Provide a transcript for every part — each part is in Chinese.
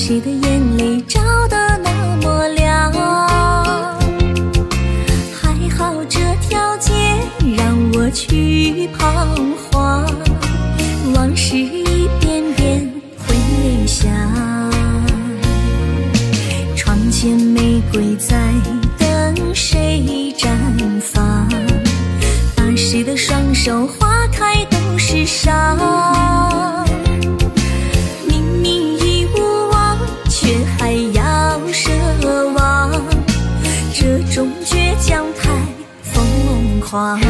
谁的眼泪照得那么亮？还好这条街让我去彷徨，往事一遍遍回响。窗前玫瑰在等谁绽放，把谁的双手花开都是伤。明明已无望，却还要奢望，这种倔强太疯狂。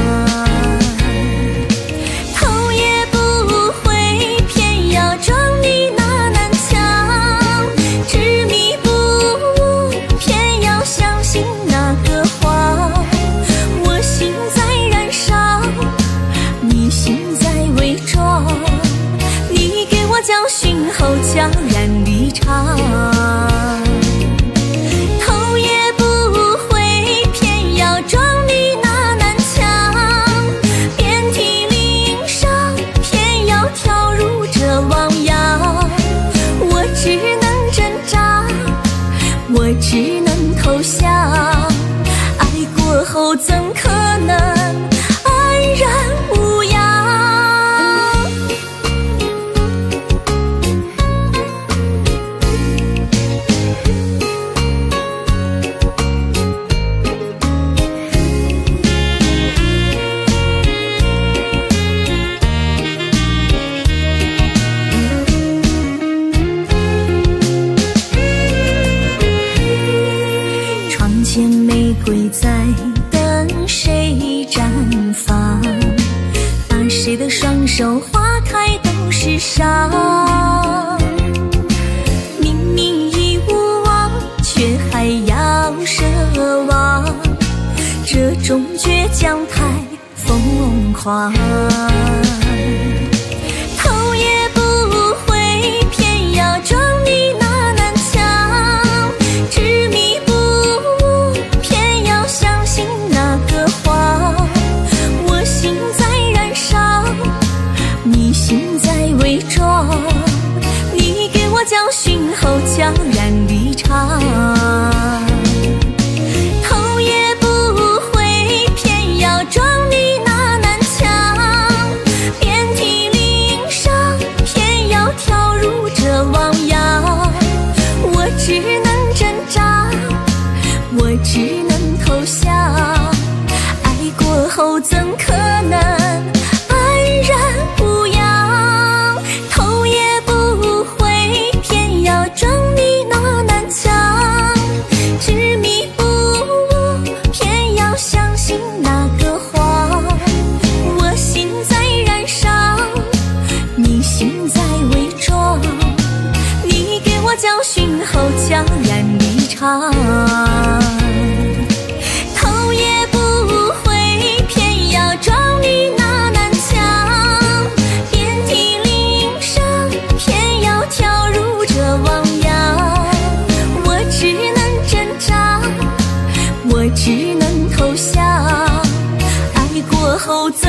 头也不回，偏要撞你那南墙，执迷不悟，偏要相信那个谎。我心在燃烧，你心在伪装，你给我教训后悄然离场。头也不回，偏要撞你那南墙，遍体鳞伤，偏要跳入这汪洋。我只能挣扎，我只能投降，爱过后怎可能安然无恙？窗前玫瑰在等谁绽放，把谁的双手花开都是伤。明明已无望，却还要奢望，这种倔强太疯狂。头也不回，偏要撞你那南墙，执迷不悟，偏要相信那个谎。我心在燃烧，你心在伪装，你给我教训后悄然离场。头也不回，偏要撞你那南墙，遍体鳞伤，偏要跳入这汪洋。我只能挣扎，我只能投降，爱过后怎可能安然无恙？头也不回，偏要撞你那南墙，执迷不悟，偏要相信那个谎。我心在燃烧，你心在伪装，你给我教训后悄然离场。头也不回，偏要撞你那南墙，遍体鳞伤，偏要跳入这汪洋。我只能挣扎，我只能投降，爱过后怎